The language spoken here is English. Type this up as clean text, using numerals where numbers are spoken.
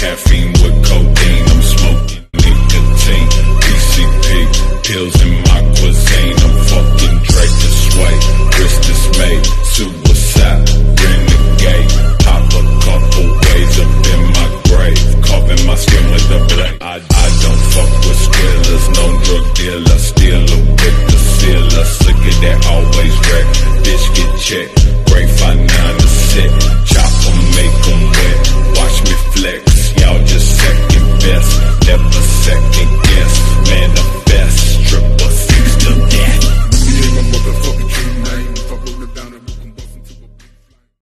caffeine with codeine. I'm smoking nicotine, PCP, pills in my cuisine. I'm fucking Drake and Sway, wrist dismay, suicide, renegade. Pop a couple ways up in my grave, carving my skin with a blade. I don't fuck with squillers, no drug dealer, stealer with the sealer. Slicker that always wreck, bitch get checked. Great 5-9 to set, chop 'em, make 'em wet, watch me flex.